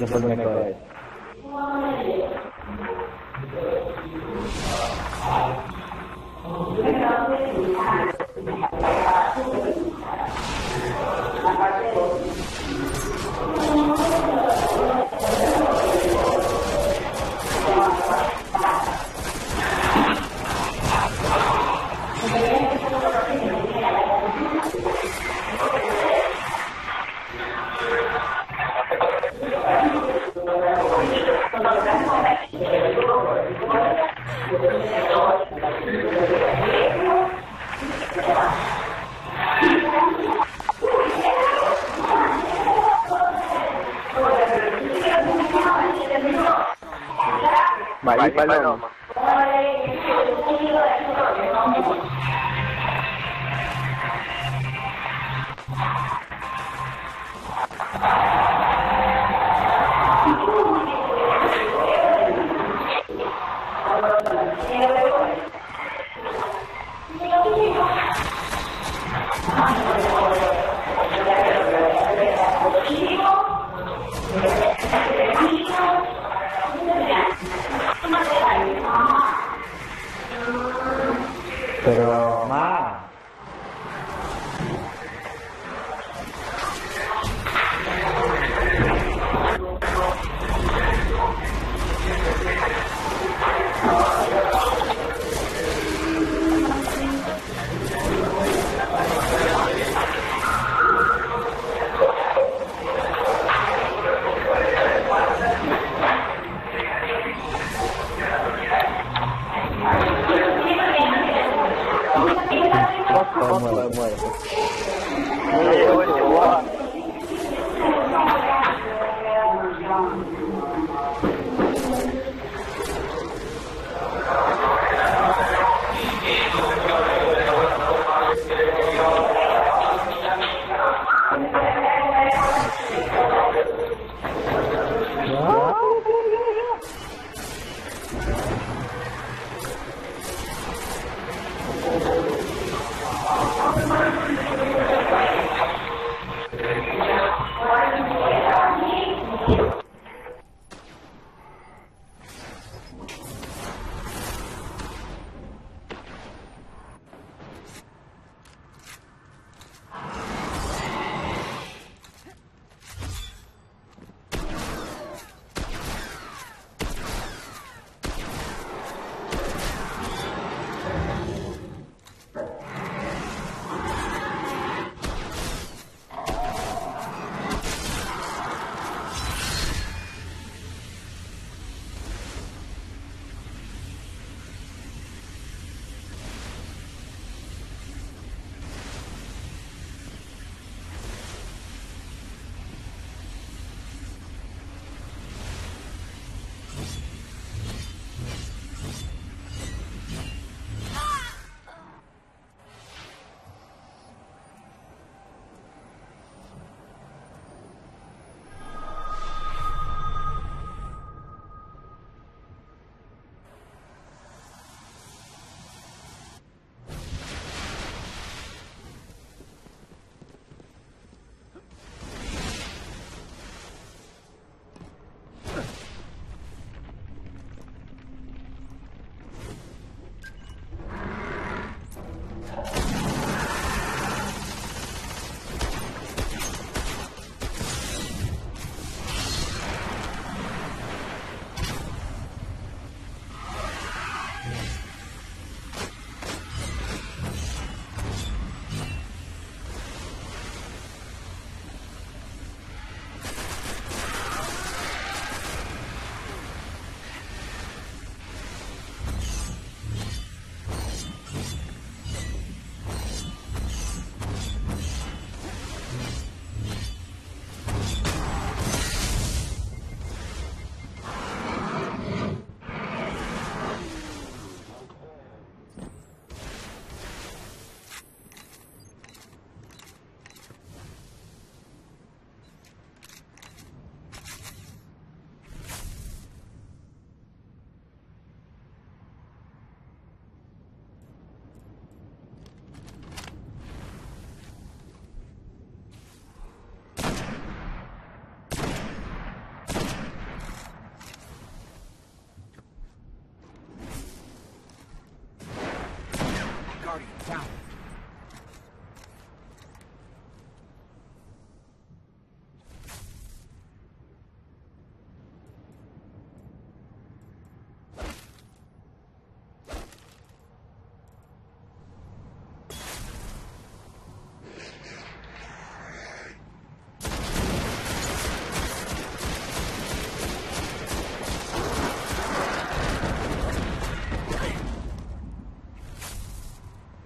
por el meco de él. Vale, paloma. Pero, ma. Muerto.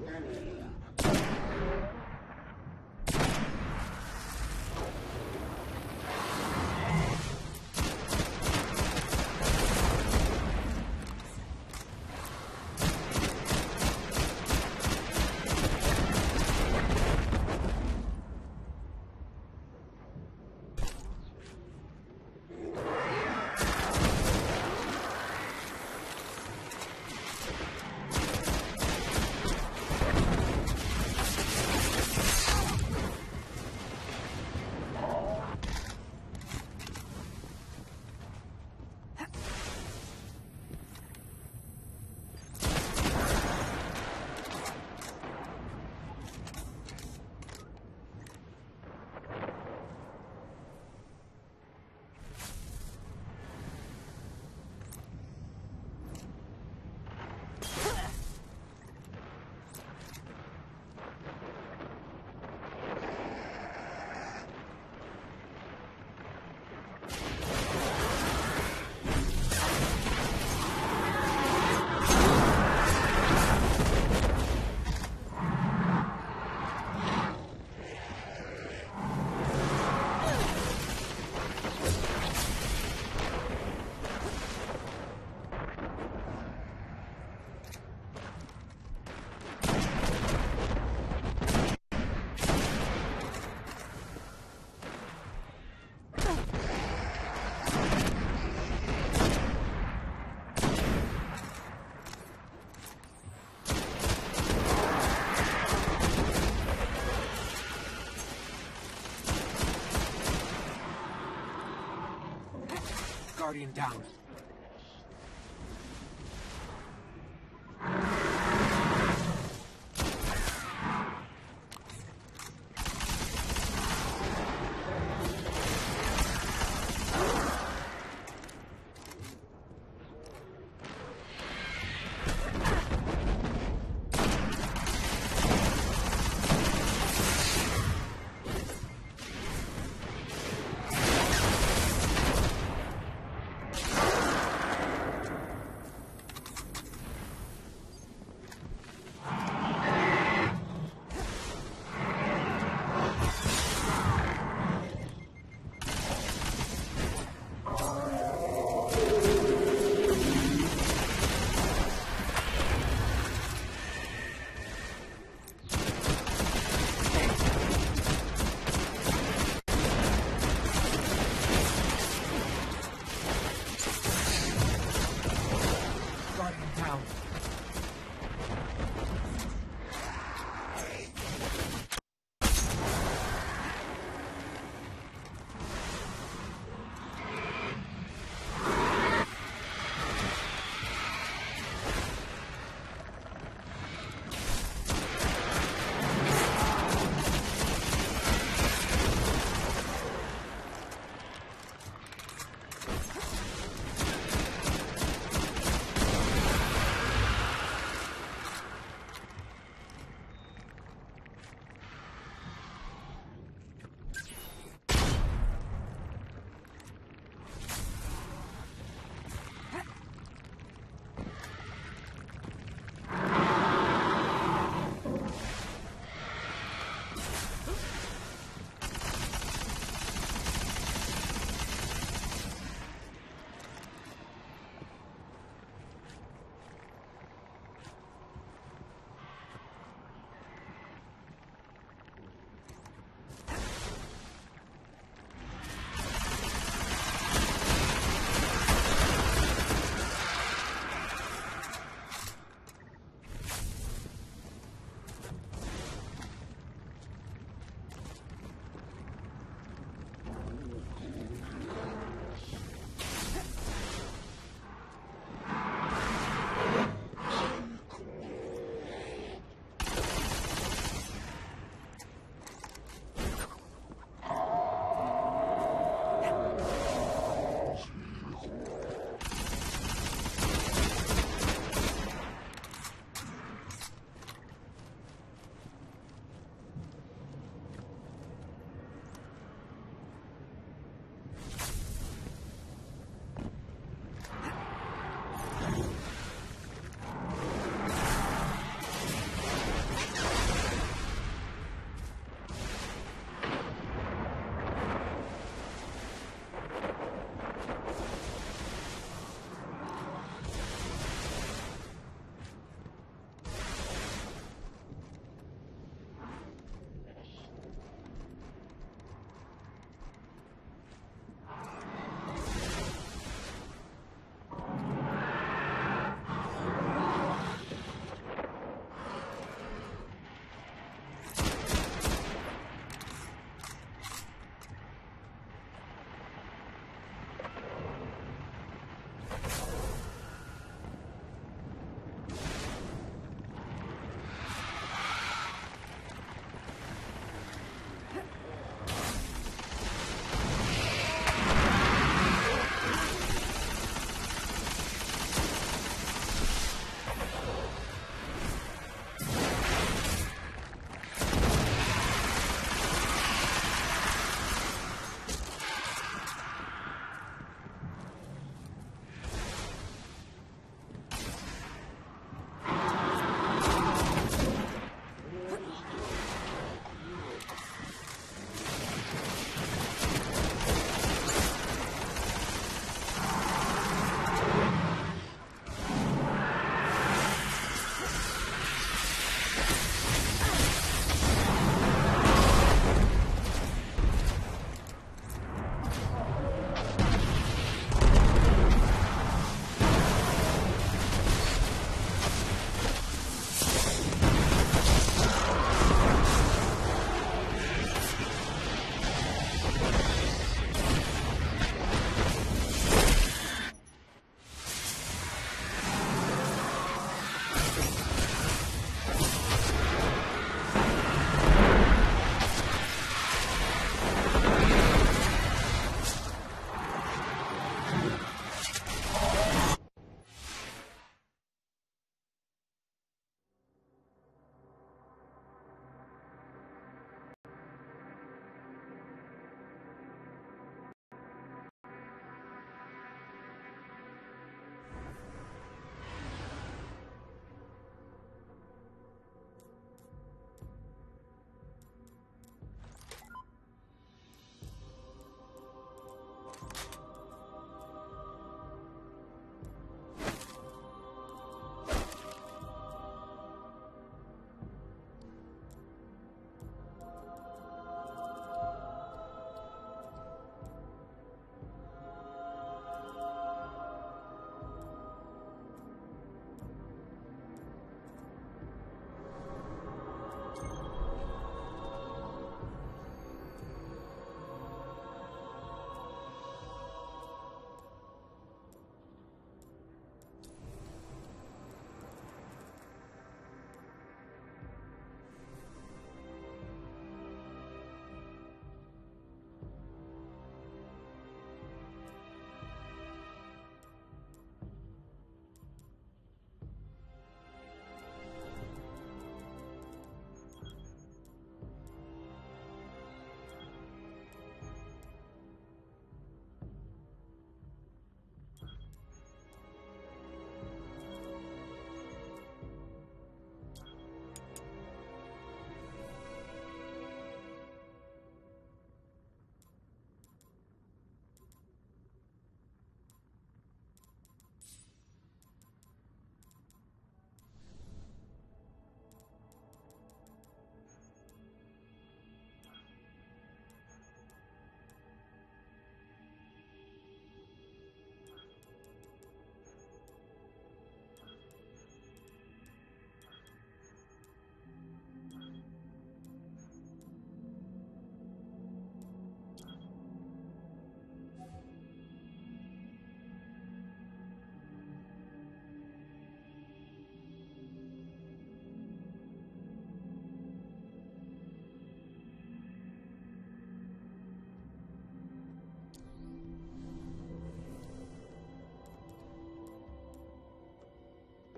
Guardian down.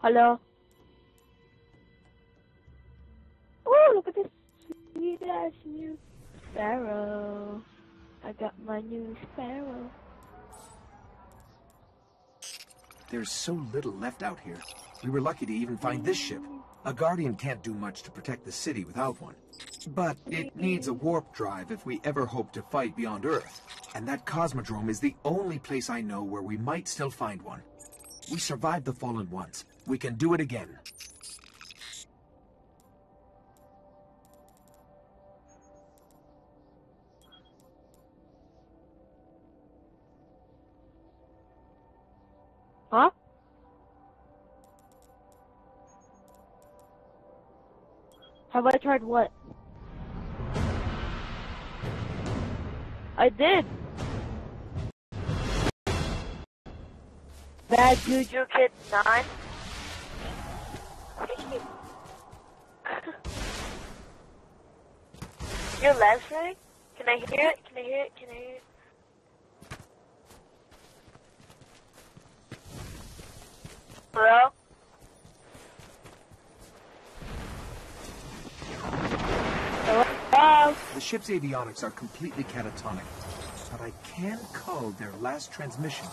Hello? Oh, look at this sweet ass new sparrow. I got my new sparrow. There's so little left out here. We were lucky to even find this ship. A Guardian can't do much to protect the city without one. But it needs a warp drive if we ever hope to fight beyond Earth. And that Cosmodrome is the only place I know where we might still find one. We survived the Fallen once. We can do it again. Huh? Have I tried what? I did. Bad Juju Kid 9. You're listening? Can I hear it? Can I hear it? Can I hear it? Hello? Hello? The ship's avionics are completely catatonic, but I can code their last transmission.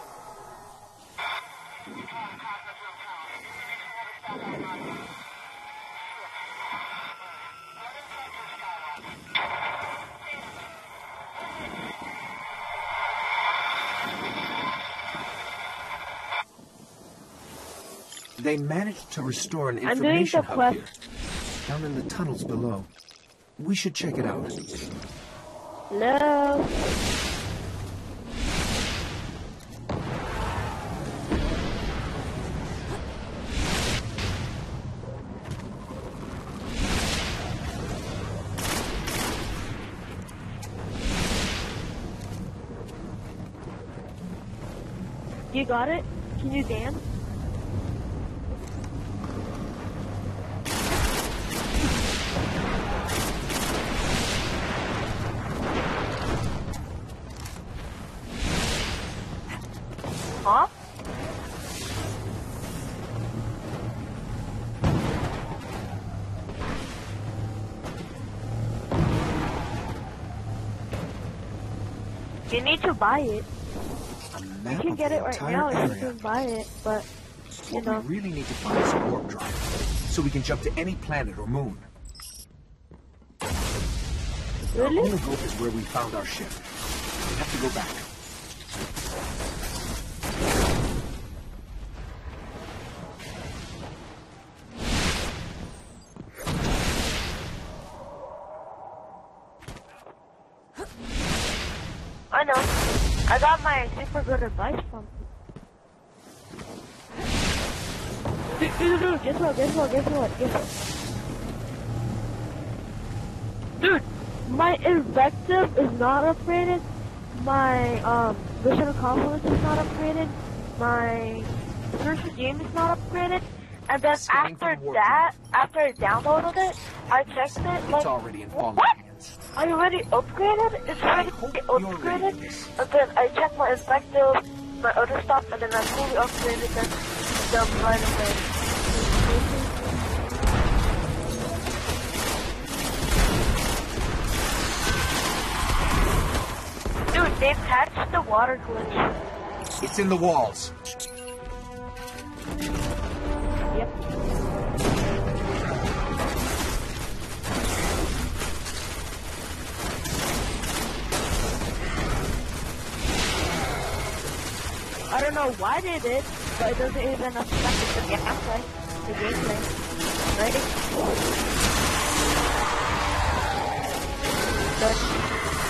They managed to restore an information hub here, down in the tunnels below. We should check it out. Hello? You got it? Can you dance? Huh? You need to buy it. You can get it right now if you can buy it, but, you know. We really need to find some warp drive, so we can jump to any planet or moon. Really? Our only hope is where we found our ship. We have to go back. I know. I got my super good advice from. Dude, guess what? Dude, my invective is not upgraded. My mission accomplice is not upgraded. My search for game is not upgraded. And then after that, after I downloaded it, I checked it. Like, It's already in fallen what? hands. Are you already upgraded? It's already upgraded. And then I checked my invective, my other stuff, and then I fully upgraded them. Jump right away. Dude, they patched the water glitch. It's in the walls. Yep. I don't know why they did, but it doesn't even affect the gameplay. The gameplay. Ready? Good.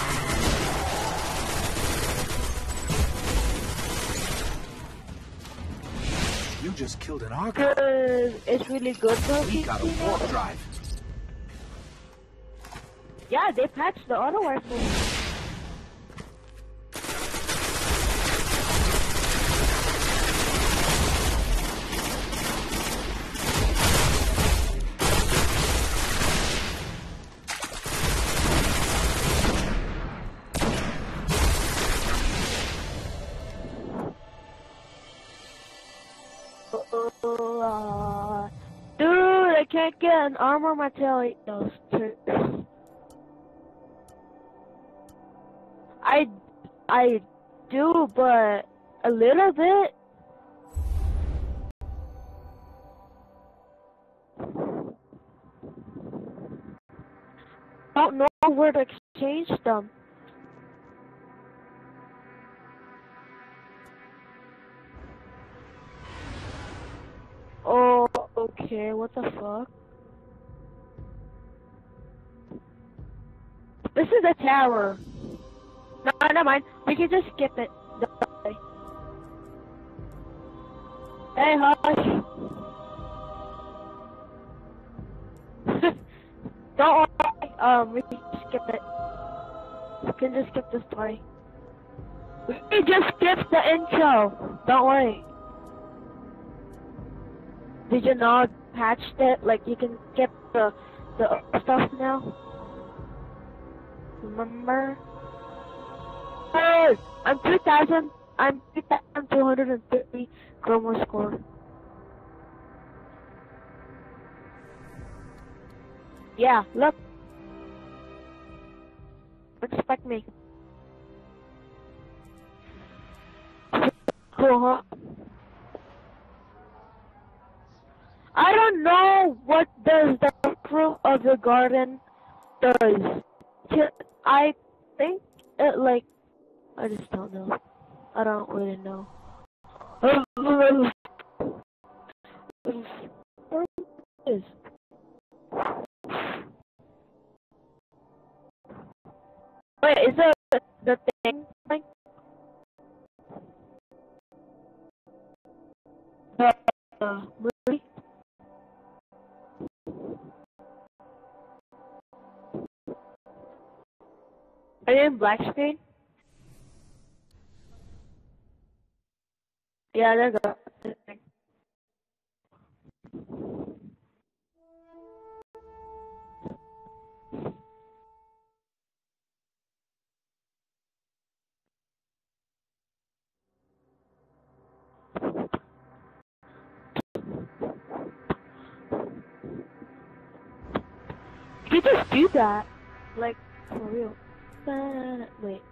You just killed an Argo. It's really good though. We got a warp drive. Yeah, they patched the auto rifle. Dude, I can't get an armor material. I do, but a little bit. Don't know where to exchange them. Oh, okay, what the fuck? This is a tower. No, never mind. We can just skip it. Hey, hush. Don't worry. We can skip it. We can just skip the story. We can just skip the intro. Don't worry. Did you know I patched it? Like you can skip the stuff now. Remember? Hey, I'm 2,250 Chroma score. Yeah, look. Expect me. Cool, huh? I don't know what does the fruit of the garden does. I think it like I just don't know. I don't really know. Wait, is the thing like the movie? Are you in black screen? Yeah, there you go. You just do that, like for real. Wait.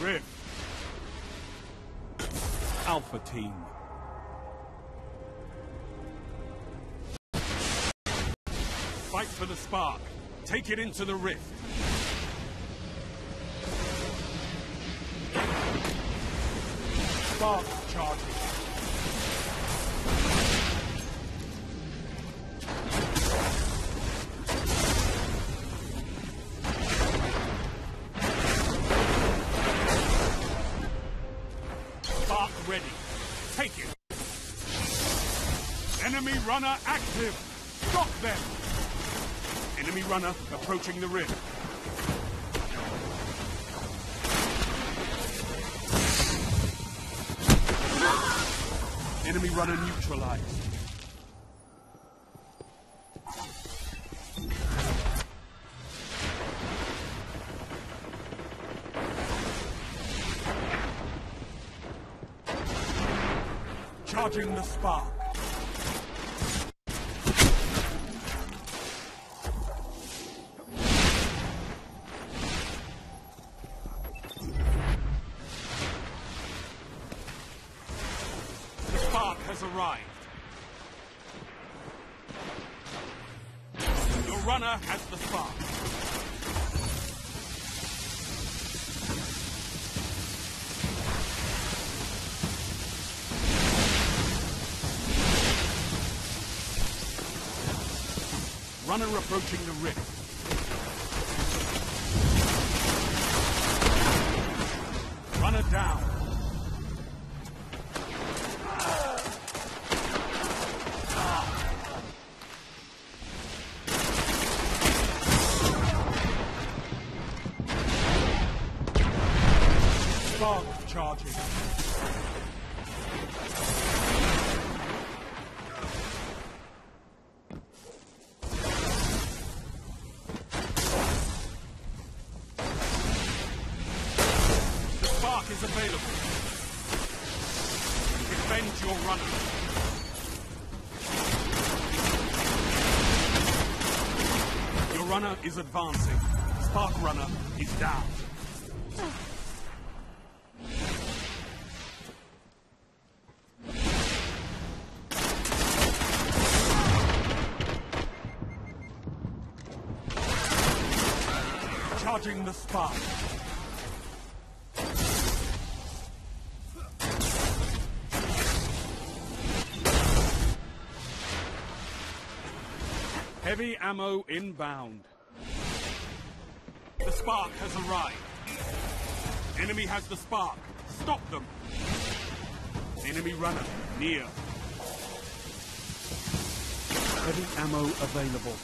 rift. Alpha Team. Fight for the spark. Take it into the rift. Spark charging. Spark ready. Take it. Enemy runner active. Stop them. Enemy runner approaching the rift. Enemy runner neutralized. Charging the spark. The spark has arrived. Your runner has the spark. Runner approaching the rift. Runner down. Spark charging. Is available. Defend your runner. Your runner is advancing. Spark runner is down. Charging the spark. Heavy ammo inbound. The spark has arrived. Enemy has the spark. Stop them. Enemy runner near. Heavy ammo available.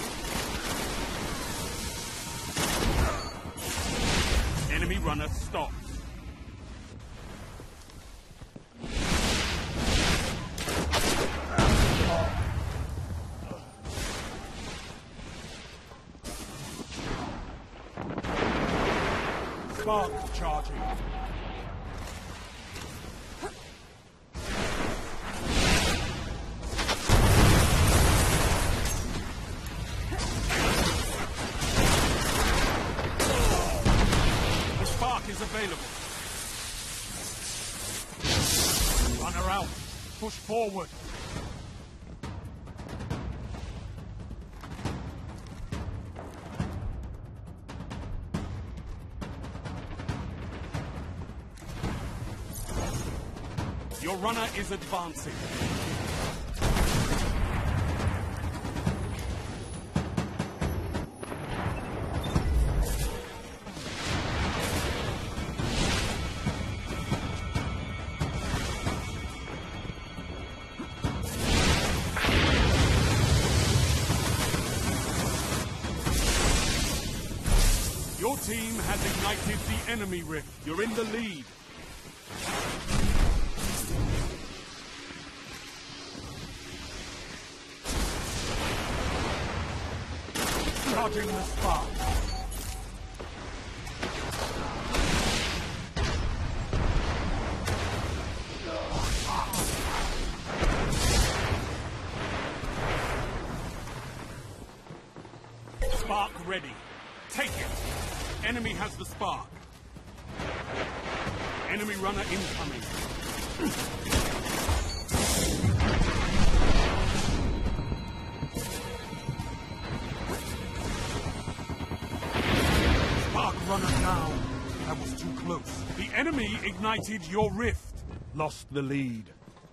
Enemy runner stopped. Spark charging. The spark is available. Runner out. Push forward. Your runner is advancing. Your team has ignited the enemy rift. You're in the lead. Charging the spark. Spark ready. Take it. Enemy has the spark. Enemy runner incoming. Spark runner down. That was too close. The enemy ignited your rift. Lost the lead.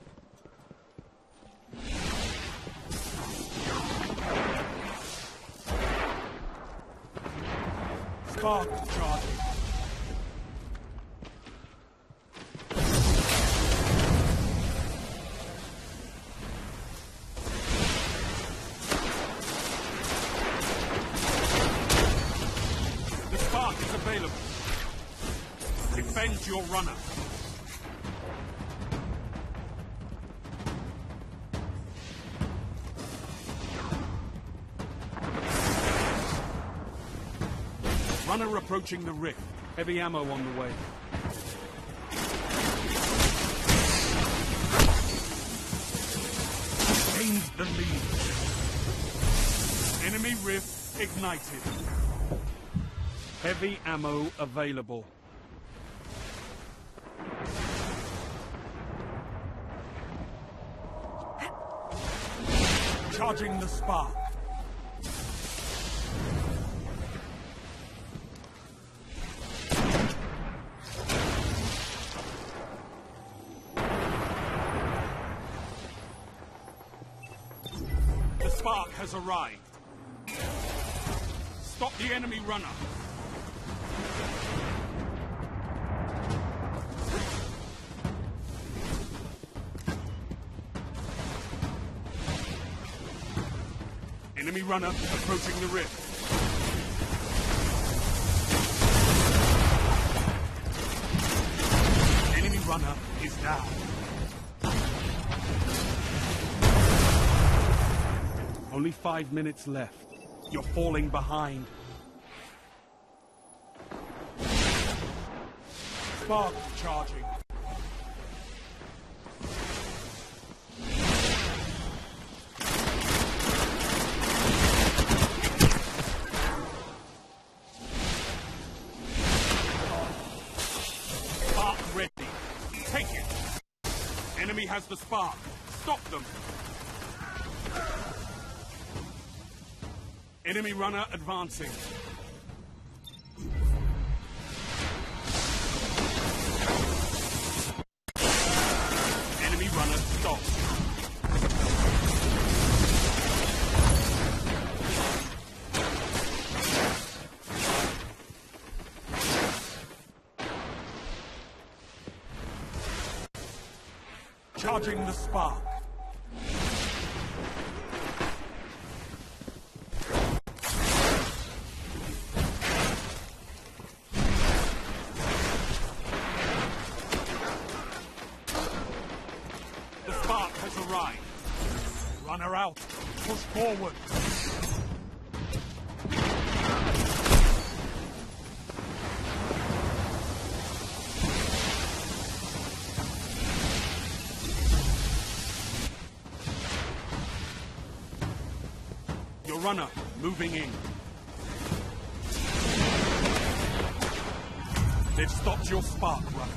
Spark charging. The spark is available. Defend your runner. Runner approaching the rift. Heavy ammo on the way. Gained the lead. Enemy rift ignited. Heavy ammo available. Charging the spark. The spark has arrived. Stop the enemy runner. Enemy runner approaching the rift. Enemy runner is down. Only 5 minutes left. You're falling behind. Spark charging. Spark ready. Take it. Enemy has the spark. Stop them. Enemy runner advancing. Enemy runner stopped. Charging the spark. Arrived. Runner out. Push forward. Your runner moving in. They've stopped your spark runner.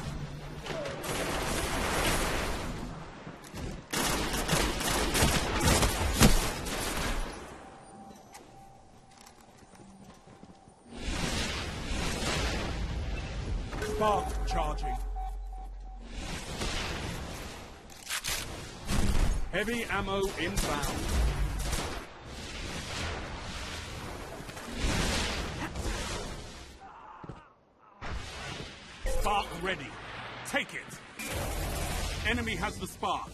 Spark charging. Heavy ammo inbound. Spark ready. Take it. Enemy has the spark.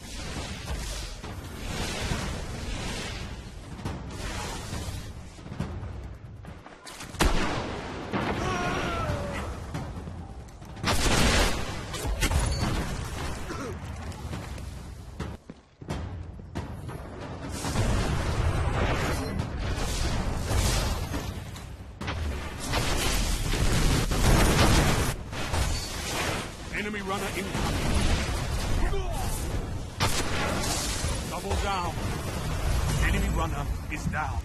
Enemy runner incoming. Double down. Enemy runner is down.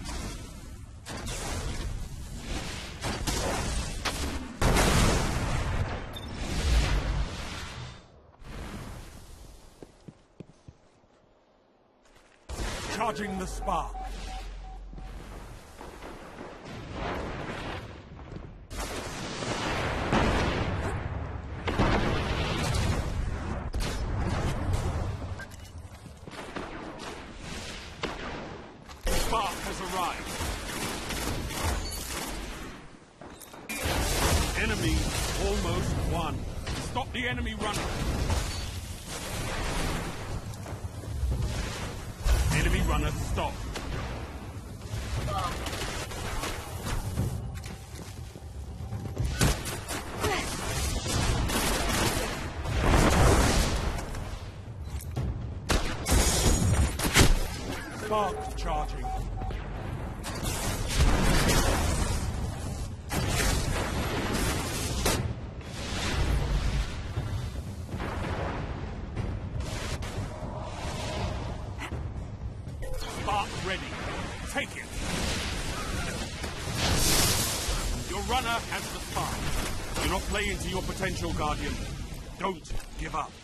Charging the spark. Spark has arrived. Enemy almost won. Stop the enemy runner. Enemy runner stop. Spark charging. Spark ready. Take it. Your runner has the spark. Do not play into your potential, Guardian. Don't give up.